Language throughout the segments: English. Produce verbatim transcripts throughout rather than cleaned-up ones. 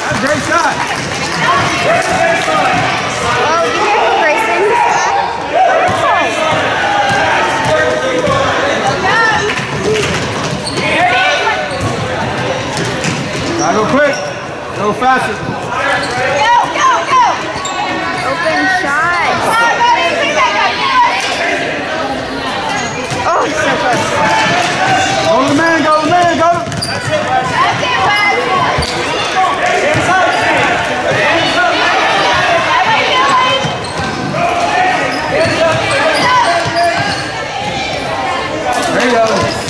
Great shot. Oh, be careful, Grayson. Gotta go quick. Go faster. Go, go, go. Open shot. Oh, so close. Go to the man, go to the man, go to That's it, Wes. That's it, Wes. Hands up. Hands up. There you go.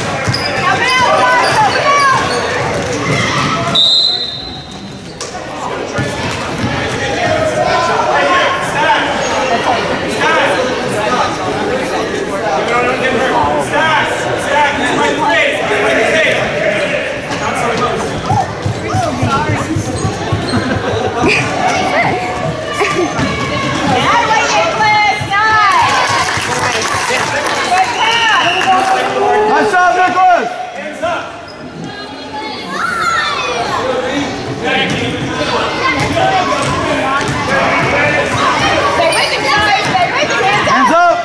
Nice shot, Nicholas! Hands up! Hands up!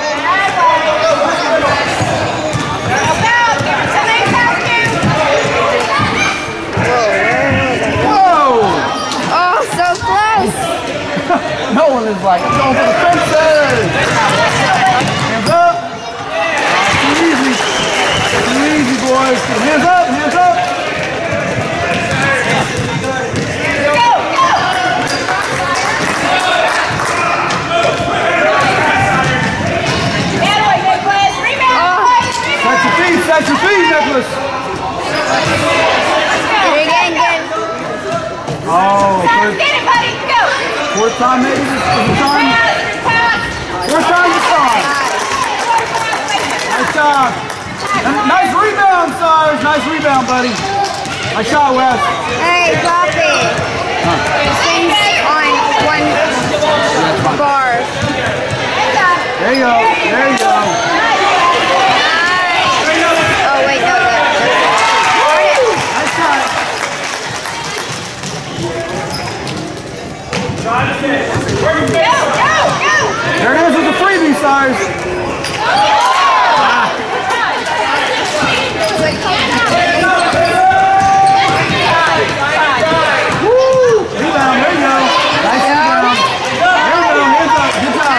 Whoa! Oh, so close. No one is like, I'm going for the fences! Hands up! Too easy. Too easy, boys. Hands up, hands up! Set your feet, set your feet, Nicholas! You're getting good. Oh, good. Fourth time maybe this is the time? Fourth time this time. Nice job. And nice rebound, Cyrus. Nice rebound, buddy. Nice shot, Wes. Hey, drop it. Huh. Things on one bar. There you go. There you go. Oh, wait, no, no. Nice shot. There it is with the freebie, Cyrus. Ah. Woo! Rebound, there you go. Nice rebound. There you go, hands up. Good job.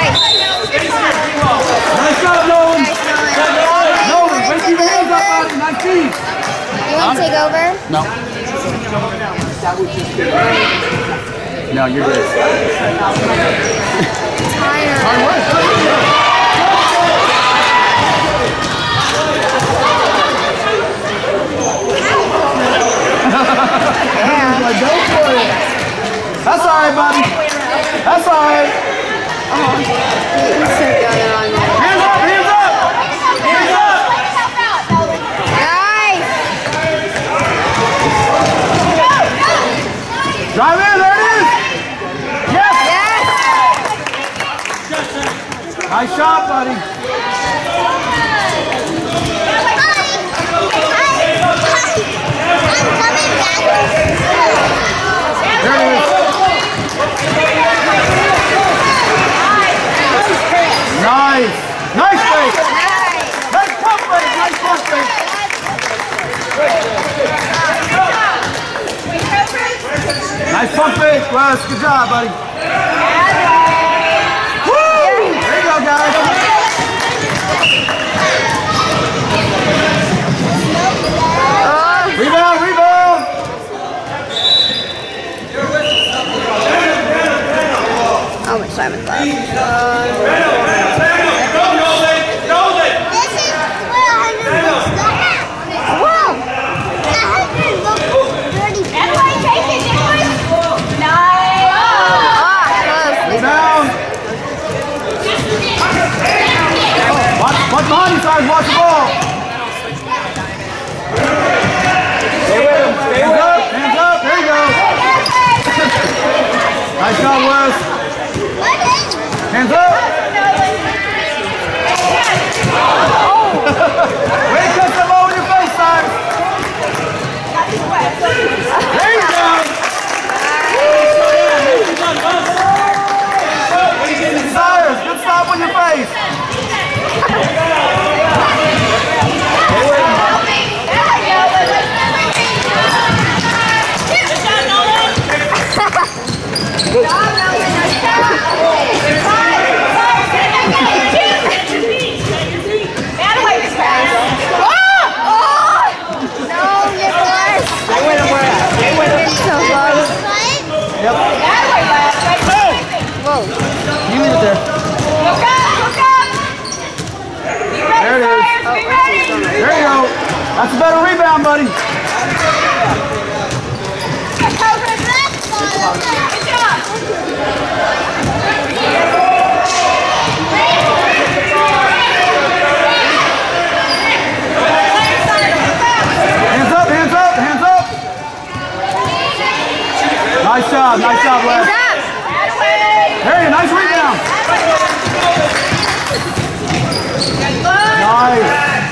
Nice job, Nolan. Nolan, wait till your hands up, buddy. Nice feet. You want to take over? No. No, you're good. Tired. Hard work. Yeah. Like, go for it. That's all right, buddy. That's all right. Oh, he's so good on me. Hands up, hands up. Hands up. Nice. Drive in, there it is. Yes. Yes. Nice shot, buddy. There it is. Nice. Nice fake. Nice pump fake. Nice pump fake. Nice pump fake, Wes. Good job, buddy. Woo! There you go, guys. Rebound, rebound. How much time is left? Watch, watch behind you, guys. Watch the ball. Stay with him. Stay hands up. Hands up. There you go. Nice job, Wes. Hands up. Way to catch them over your face, Cyrus. There you go. That's a better rebound, buddy. Cobras, let's go. Good job. Hands up, hands up, hands up. Nice job, nice job, Les. Harry, nice rebound. Nice.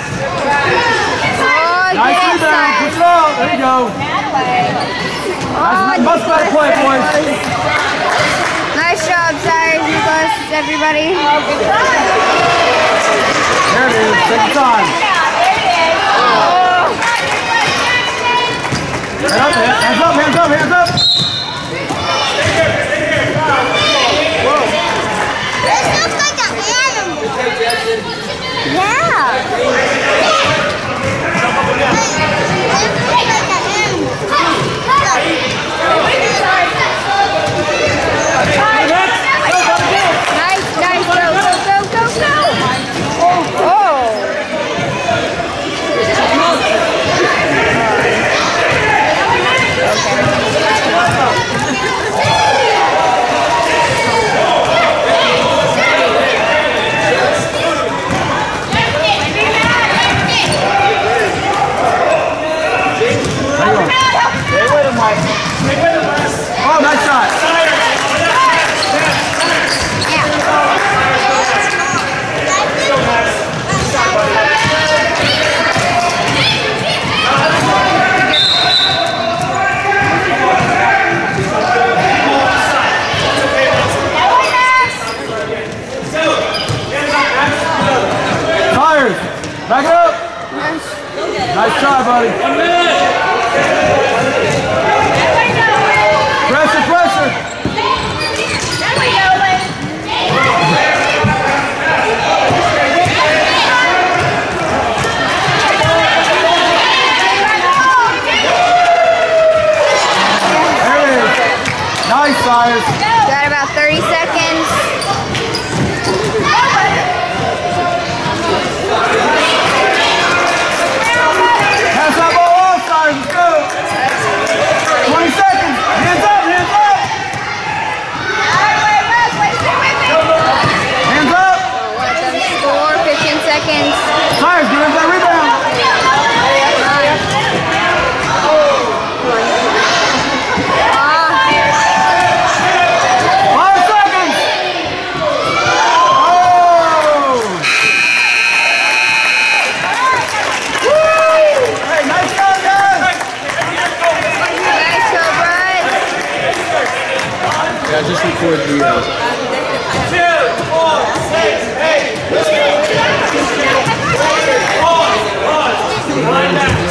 Nice rebound. Push it out. There you go. Nice, much better play, boys. Nice job, Cyrus, Nicholas, everybody. There it is. Take your time. Hands up, hands up, hands up, hands up. This looks like an animal. Yeah. Nice, nice, go, go, go, go, go. Oh. Oh, nice shot. Tires, back up. Nice try, buddy. Pressure, pressure. There we go, Lynn. There it is. Nice, Cyrus. Got about thirty seconds. Pass that ball off, Cyrus. Let's go. twenty seconds. Hands up, hands up. Hands up. Let them score. fifteen seconds. Cyrus, give us that rebound. Five seconds. Oh. Hey, nice job, guys. Nice, Cobras. Yeah, just record the. Uh, Two, four, six, eight. Pause, pause.